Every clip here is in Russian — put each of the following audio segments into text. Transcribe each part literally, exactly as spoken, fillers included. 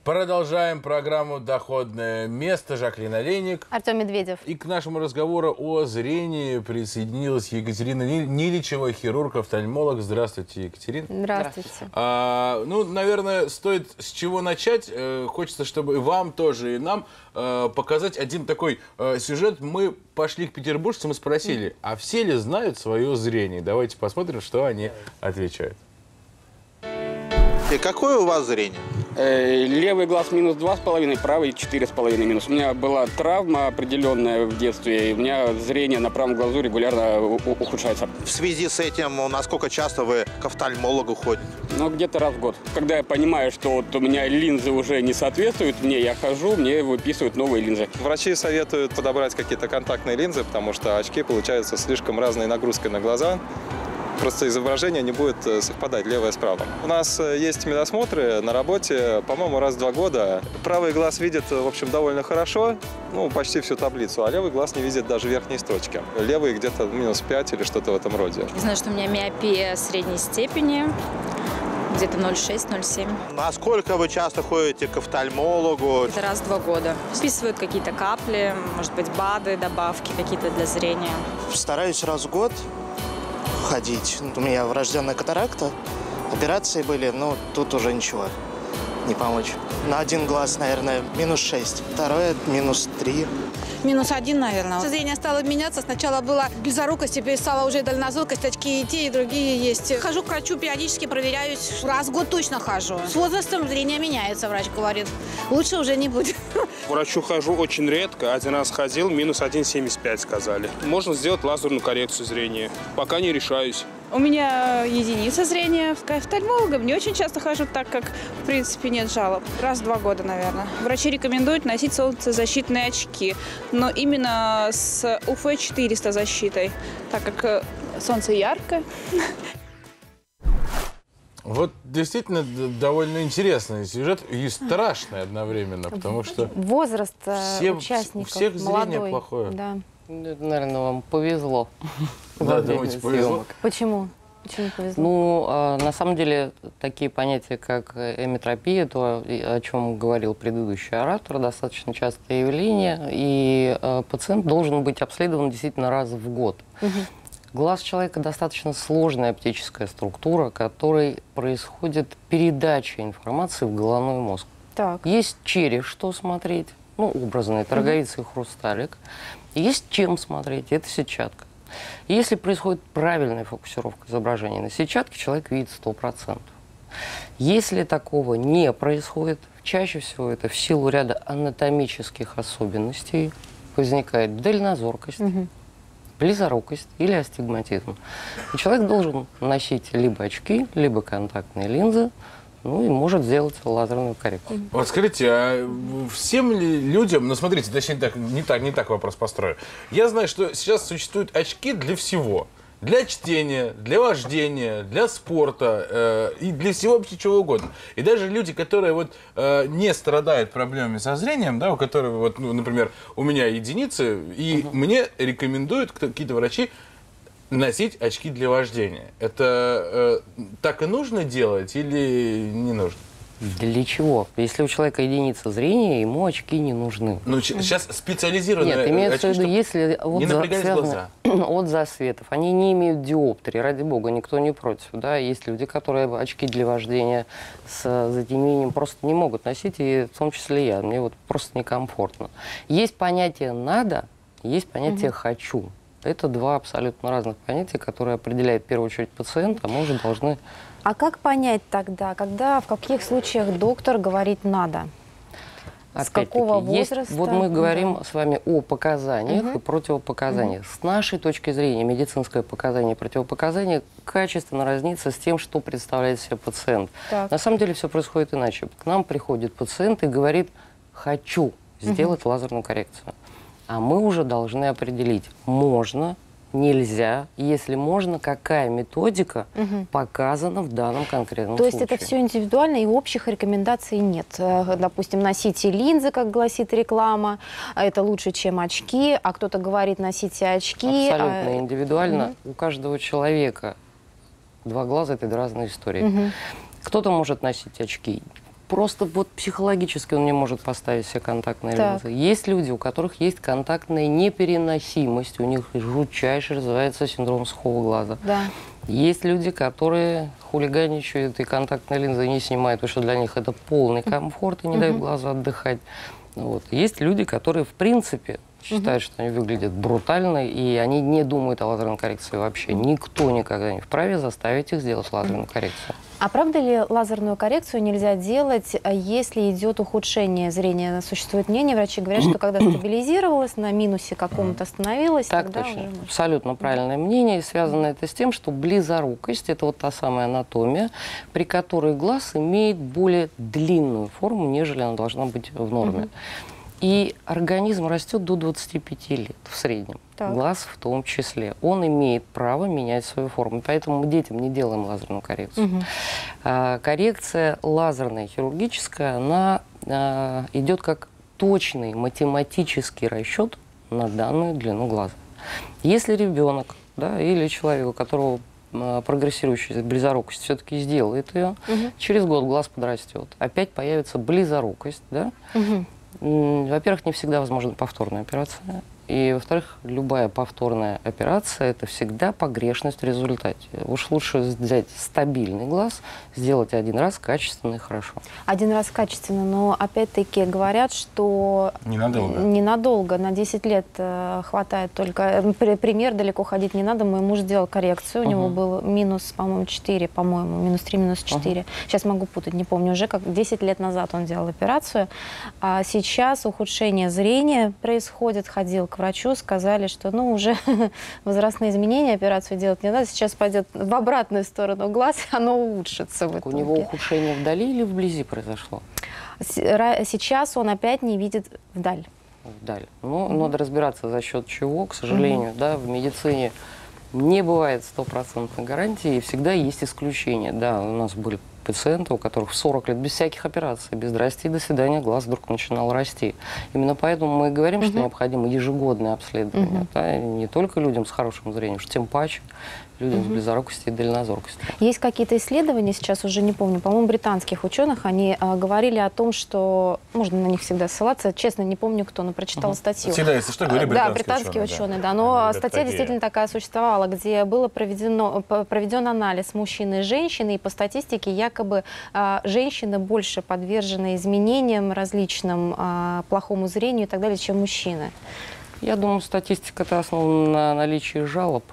Продолжаем программу «Доходное место». Жаклин Олейник. Артем Медведев. И к нашему разговору о зрении присоединилась Екатерина Ниличева, хирург-офтальмолог. Здравствуйте, Екатерина. Здравствуйте. А, ну, наверное, стоит с чего начать. Э, хочется, чтобы и вам тоже, и нам э, показать один такой э, сюжет. Мы пошли к петербуржцам и спросили, а все ли знают свое зрение? Давайте посмотрим, что они отвечают. И какое у вас зрение? Э, левый глаз минус два с половиной, правый четыре с половиной минус. У меня была травма определенная в детстве, и у меня зрение на правом глазу регулярно ухудшается. В связи с этим, насколько часто вы к офтальмологу ходите? Ну, где-то раз в год. Когда я понимаю, что вот у меня линзы уже не соответствуют мне, я хожу, мне выписывают новые линзы. Врачи советуют подобрать какие-то контактные линзы, потому что очки получаются слишком разной нагрузкой на глаза. Просто изображение не будет совпадать левое с правым. У нас есть медосмотры на работе, по-моему, раз в два года. Правый глаз видит, в общем, довольно хорошо, ну, почти всю таблицу, а левый глаз не видит даже верхней строчки. Левый где-то минус пять или что-то в этом роде. Я знаю, что у меня миопия средней степени, где-то ноль шесть — ноль семь. Насколько вы часто ходите к офтальмологу? Это раз в два года. Списывают какие-то капли, может быть, БАДы, добавки какие-то для зрения. Стараюсь раз в год ходить. У меня врожденная катаракта, операции были, но тут уже ничего не помочь. На один глаз, наверное, минус шесть, второе минус три. Минус один, наверное. Зрение стало меняться. Сначала была близорукость, теперь стала уже дальнозоркость. Очки и те, и другие есть. Хожу к врачу, периодически проверяюсь. Раз в год точно хожу. С возрастом зрение меняется, врач говорит. Лучше уже не будет. К врачу хожу очень редко. Один раз ходил, минус один семьдесят пять сказали. Можно сделать лазерную коррекцию зрения. Пока не решаюсь. У меня единица зрения. К офтальмологам не очень часто хожу, так как, в принципе, нет жалоб. Раз в два года, наверное. Врачи рекомендуют носить солнцезащитные очки, но именно с У Ф четыреста защитой, так как солнце яркое. Вот действительно довольно интересный сюжет и страшный одновременно, потому что возраст все, участников у всех зрение молодой. плохое. Да. Наверное, вам повезло. Да, думаете, повезло? Почему? Почему повезло? Ну, а, на самом деле, такие понятия, как эметропия, то, о чем говорил предыдущий оратор, достаточно частое явление, и а, пациент должен быть обследован действительно раз в год. Угу. Глаз человека достаточно сложная оптическая структура, которой происходит передача информации в головной мозг. Так. Есть через что смотреть, ну, образные, роговица и хрусталик. Есть чем смотреть, это сетчатка. Если происходит правильная фокусировка изображения на сетчатке, человек видит сто процентов. Если такого не происходит, чаще всего это в силу ряда анатомических особенностей возникает дальнозоркость, угу. близорукость или астигматизм. И человек должен носить либо очки, либо контактные линзы, ну и может сделать лазерную коррекцию. Вот скажите, а всем ли людям, ну смотрите, точнее так, не так, не так вопрос построю. Я знаю, что сейчас существуют очки для всего. Для чтения, для вождения, для спорта э, и для всего вообще чего угодно. И даже люди, которые вот э, не страдают проблемами со зрением, да, у которых, вот, ну, например, у меня единицы, и uh-huh. мне рекомендуют какие-то врачи носить очки для вождения. Это э, так и нужно делать или не нужно? Для чего? Если у человека единица зрения, ему очки не нужны. Ну, сейчас специализированные Нет, имеется очки, в виду, если не напрягались глаза. От засветов, они не имеют диоптрии, ради бога, никто не против. Да? Есть люди, которые очки для вождения с затемнением просто не могут носить, и в том числе я. Мне вот просто некомфортно. Есть понятие «надо», есть понятие угу. «хочу». Это два абсолютно разных понятия, которые определяет в первую очередь пациент, а мы уже должны... А как понять тогда, когда, в каких случаях доктор говорит «надо»? С какого возраста? Есть, вот мы говорим да. с вами о показаниях угу. и противопоказаниях. Угу. С нашей точки зрения медицинское показание и противопоказание качественно разнится с тем, что представляет себе пациент. Так. На самом деле все происходит иначе. К нам приходит пациент и говорит «хочу сделать угу. лазерную коррекцию». А мы уже должны определить, можно, нельзя, если можно, какая методика угу. показана в данном конкретном То случае. есть это все индивидуально и общих рекомендаций нет. Допустим, носите линзы, как гласит реклама, это лучше, чем очки, а кто-то говорит, носите очки. Абсолютно а... индивидуально. Угу. У каждого человека два глаза – это разные истории. Угу. Кто-то может носить очки просто вот психологически он не может поставить себе контактные Так. линзы. Есть люди, у которых есть контактная непереносимость, у них жутчайше развивается синдром сухого глаза. Да. Есть люди, которые хулиганичают и контактные линзы не снимают, потому что для них это полный комфорт и не дают глазу отдыхать. Вот. Есть люди, которые, в принципе, считают, что они выглядят брутально, и они не думают о лазерной коррекции вообще. Никто никогда не вправе заставить их сделать лазерную коррекцию. А правда ли лазерную коррекцию нельзя делать, если идет ухудшение зрения? Существует мнение, врачи говорят, что когда стабилизировалось, на минусе каком-то остановилось, Так тогда точно. уже можно. Абсолютно правильное мнение. И связано это с тем, что близорукость – это вот та самая анатомия, при которой глаз имеет более длинную форму, нежели она должна быть в норме. И организм растет до двадцати пяти лет в среднем. Так. Глаз в том числе. Он имеет право менять свою форму. Поэтому мы детям не делаем лазерную коррекцию. Мгм. А, коррекция лазерная, хирургическая, она а, идет как точный математический расчет на данную длину глаза. Если ребенок, да, или человек, у которого а, прогрессирующая близорукость, все-таки сделает ее, Мгм. через год глаз подрастет. Опять появится близорукость, да? Мгм. М, Во-первых, не всегда возможна повторная операция. И, во-вторых, любая повторная операция – это всегда погрешность в результате. Уж лучше взять стабильный глаз, сделать один раз качественно и хорошо. Один раз качественно, но опять-таки говорят, что Ненадолго. ненадолго, на десять лет э, хватает только. э, при- Пример, далеко ходить не надо. Мой муж сделал коррекцию, у него Мгм. был минус, по-моему, четыре, по-моему, минус три, минус четыре. Сейчас могу путать, не помню уже, как десять лет назад он делал операцию. А сейчас ухудшение зрения происходит, ходил к врачу, сказали, что ну уже возрастные изменения, операцию делать не надо, сейчас пойдет в обратную сторону глаз, оно улучшится в У итоге. него ухудшение вдали или вблизи произошло? С- ра- Сейчас он опять не видит вдаль. Вдаль. Ну, надо разбираться, за счет чего, к сожалению, да, в медицине не бывает стопроцентной гарантии, и всегда есть исключения. Да, у нас были пациенты, у которых в сорок лет без всяких операций, без здрасте и до свидания, глаз вдруг начинал расти. Именно поэтому мы и говорим, что необходимо ежегодное обследование. Да, не только людям с хорошим зрением, что тем паче людям с близорукостью и дальнозоркостью. Есть какие-то исследования, сейчас уже не помню, по-моему, британских ученых, они а, говорили о том, что, можно на них всегда ссылаться, честно, не помню кто, но прочитала статью. Всегда, если что, говори А, Да, британские британские ученые, ученые, да. да, но Они любят статья такие. действительно такая существовала, где было проведено, п- проведен анализ мужчины и женщины, и по статистике якобы а, женщины больше подвержены изменениям различным, а, плохому зрению и так далее, чем мужчины. Я думаю, статистика-то основана на наличии жалоб.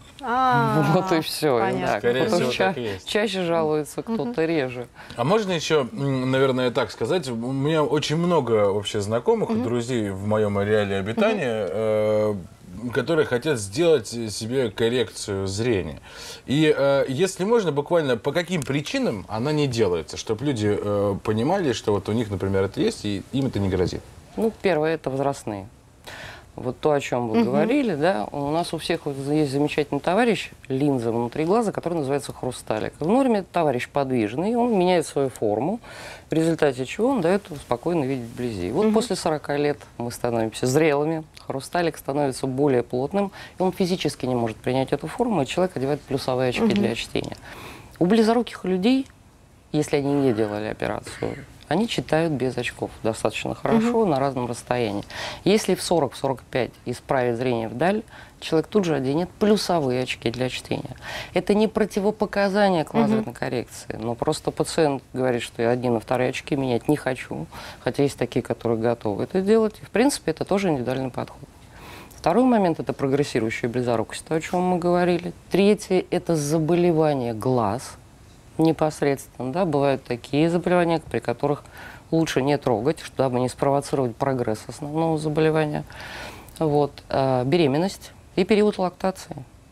А, Вот и все. понятно. Скорее Кто-то всего, ча- так и есть. чаще жалуется, кто-то реже. А можно еще, м, наверное, так сказать, у меня очень много вообще знакомых и друзей в моем ареале обитания, э, которые хотят сделать себе коррекцию зрения. И э, если можно, буквально по каким причинам она не делается, чтобы люди э, понимали, что вот у них, например, это есть, и им это не грозит. Ну, первое – это возрастные. Вот то, о чем вы говорили, да, у нас у всех вот есть замечательный товарищ, линза внутри глаза, который называется хрусталик. В норме это товарищ подвижный, он меняет свою форму, в результате чего он дает спокойно видеть вблизи. Вот после сорока лет мы становимся зрелыми, хрусталик становится более плотным, и он физически не может принять эту форму, и человек одевает плюсовые очки для чтения. У близоруких людей, если они не делали операцию, они читают без очков достаточно хорошо на разном расстоянии. Если в сорок-сорок пять исправить зрение вдаль, человек тут же оденет плюсовые очки для чтения. Это не противопоказание к лазерной коррекции, но просто пациент говорит, что я один и вторые очки менять не хочу, хотя есть такие, которые готовы это делать. И, в принципе, это тоже индивидуальный подход. Второй момент – это прогрессирующая близорукость, то, о чем мы говорили. Третье – это заболевание глаз. Непосредственно, да, бывают такие заболевания, при которых лучше не трогать, чтобы не спровоцировать прогресс основного заболевания. Вот. А беременность и период лактации.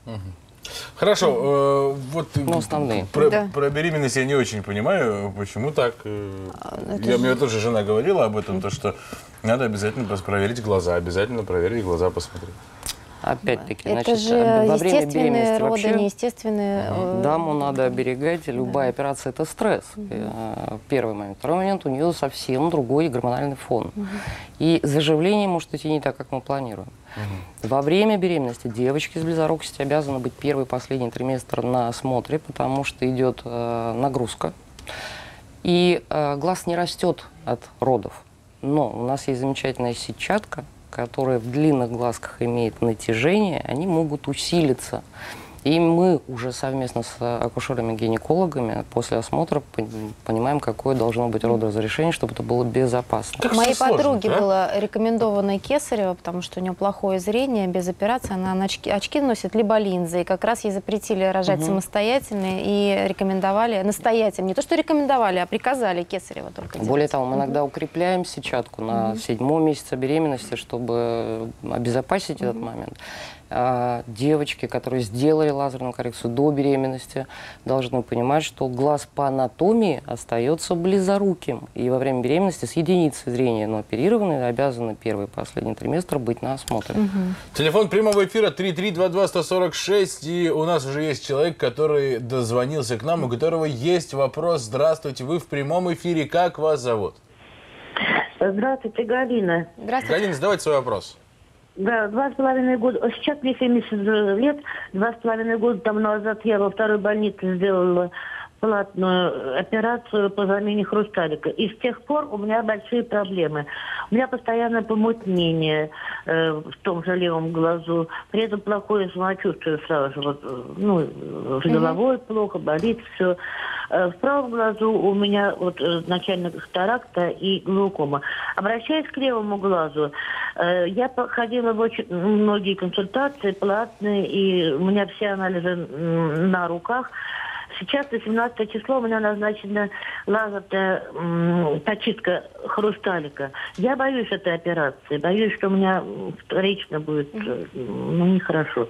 Хорошо, э, вот Ну, основные. Про, Да. про беременность я не очень понимаю, почему так. э, это я, же- Мне тоже жена говорила об этом, то, что надо обязательно пос- проверить глаза, обязательно проверить глаза, посмотреть. Опять-таки, Это значит, же во время естественные беременности роды, вообще неестественные. э, даму надо оберегать, и любая операция – это стресс. Э, Первый момент. Второй момент – у нее совсем другой гормональный фон. И заживление может идти не так, как мы планируем. Во время беременности девочки с близорукостью обязаны быть первый и последний триместр на осмотре, потому что идет э, нагрузка. И э, глаз не растет от родов. Но у нас есть замечательная сетчатка, которая в длинных глазках имеет натяжение, они могут усилиться. И мы уже совместно с акушерами-гинекологами после осмотра понимаем, какое должно быть родоразрешение, чтобы это было безопасно. Как Моей подруге а? было рекомендовано кесарево, потому что у нее плохое зрение, без операции она очки, очки носит, либо линзы. И как раз ей запретили рожать угу. самостоятельно и рекомендовали, настоятельно, не то что рекомендовали, а приказали кесарево только делать. Более того, мы угу. иногда укрепляем сетчатку на угу. седьмом месяце беременности, чтобы обезопасить угу. этот момент. Девочки, которые сделали лазерную коррекцию до беременности, должны понимать, что глаз по анатомии остается близоруким. И во время беременности с единицей зрения, но оперированные, обязаны первый и последний триместр быть на осмотре. Угу. Телефон прямого эфира три три два два сто сорок шесть. И у нас уже есть человек, который дозвонился к нам, у которого есть вопрос. Здравствуйте, вы в прямом эфире. Как вас зовут? Здравствуйте, Галина. Здравствуйте. Галина, задавайте свой вопрос. Да, два с половиной года. Сейчас мне семьдесят лет. Два с половиной года тому назад я во второй больнице сделала платную операцию по замене хрусталика. И с тех пор у меня большие проблемы. У меня постоянное помутнение э, в том же левом глазу. При этом плохое самочувствие сразу же. Вот, ну, с головой mm-hmm. плохо, болит все. В правом глазу у меня вот начальная катаракта и глаукома. Обращаясь к левому глазу, я ходила в очень многие консультации платные, и у меня все анализы на руках. Сейчас на семнадцатое число у меня назначена лазерная очистка хрусталика. Я боюсь этой операции, боюсь, что у меня вторично будет ну, нехорошо.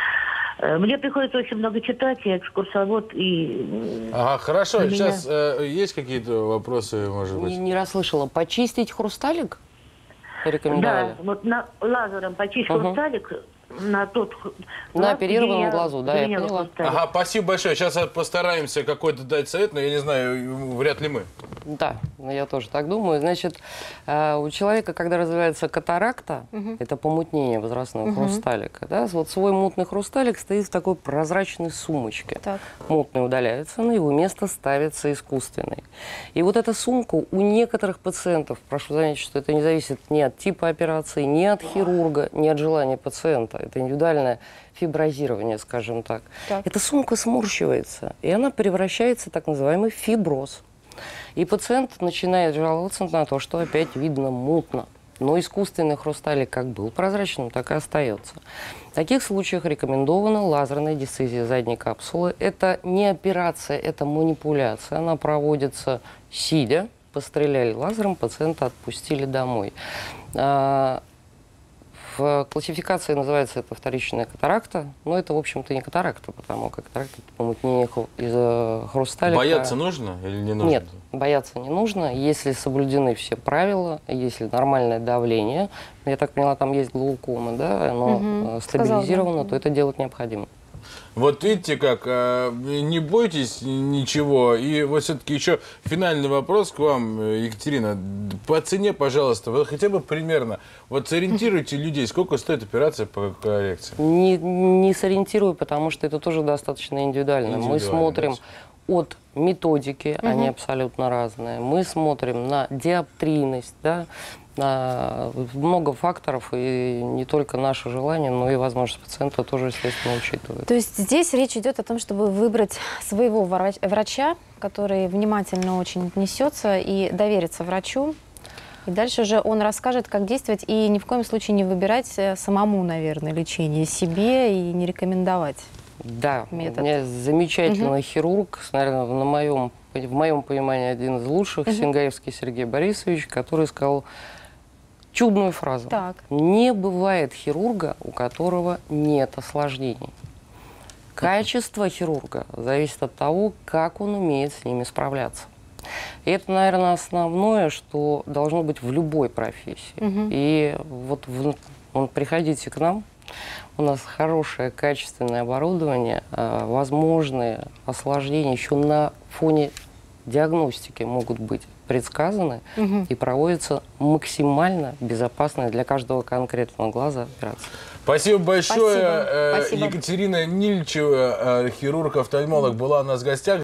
Мне приходится очень много читать, я экскурсовод и... Ага, хорошо. Меня... Сейчас э, есть какие-то вопросы, может быть? Не, не расслышала. Почистить хрусталик? Рекомендовали? Да, вот на, лазером почистить угу. хрусталик на тот... На оперированном глазу, да, я поняла. Ага, спасибо большое. Сейчас постараемся какой-то дать совет, но я не знаю, вряд ли мы. Да, я тоже так думаю. Значит, у человека, когда развивается катаракта, угу. это помутнение возрастного угу. хрусталика, да, вот свой мутный хрусталик стоит в такой прозрачной сумочке. Так. Мутный удаляется, на его место ставится искусственный. И вот эта сумка у некоторых пациентов, прошу заметить, что это не зависит ни от типа операции, ни от хирурга, ни от желания пациента. Это индивидуальное фиброзирование, скажем так. так. Эта сумка сморщивается, и она превращается в так называемый фиброз. И пациент начинает жаловаться на то, что опять видно мутно. Но искусственный хрусталик как был прозрачным, так и остается. В таких случаях рекомендована лазерная дисцезия задней капсулы. Это не операция, это манипуляция. Она проводится сидя, постреляли лазером, пациента отпустили домой. В классификации называется это вторичная катаракта, но это, в общем-то, не катаракта, потому как катаракта – это помутнение из хрусталика. Бояться нужно или не нужно? Нет, бояться не нужно, если соблюдены все правила, если нормальное давление. Я так поняла, там есть глаукома, да, оно угу. стабилизировано, Сказал, да. то это делать необходимо. Вот видите как, не бойтесь ничего. И вот все-таки еще финальный вопрос к вам, Екатерина. По цене, пожалуйста, вы хотя бы примерно, вот сориентируйте людей, сколько стоит операция по коррекции? Не, не сориентирую, потому что это тоже достаточно индивидуально. Мы смотрим от методики, угу. они абсолютно разные. Мы смотрим на диоптрийность, да, на много факторов, и не только наше желание, но и возможность пациента тоже, естественно, учитывает. То есть здесь речь идет о том, чтобы выбрать своего врача, который внимательно очень отнесется и доверится врачу. И дальше уже он расскажет, как действовать, и ни в коем случае не выбирать самому, наверное, лечение себе и не рекомендовать. Да, метод. У меня замечательный угу. хирург, наверное, на моем, в моем понимании один из лучших, угу. Сингаевский Сергей Борисович, который сказал чудную фразу. Так. Не бывает хирурга, у которого нет осложнений. Качество хирурга зависит от того, как он умеет с ними справляться. И это, наверное, основное, что должно быть в любой профессии. Угу. И вот в, вот приходите к нам. У нас хорошее, качественное оборудование, возможные осложнения еще на фоне диагностики могут быть предсказаны угу. и проводится максимально безопасная для каждого конкретного глаза операция. Спасибо большое. Спасибо. Екатерина Нильчева, хирург-офтальмолог, была у нас в гостях.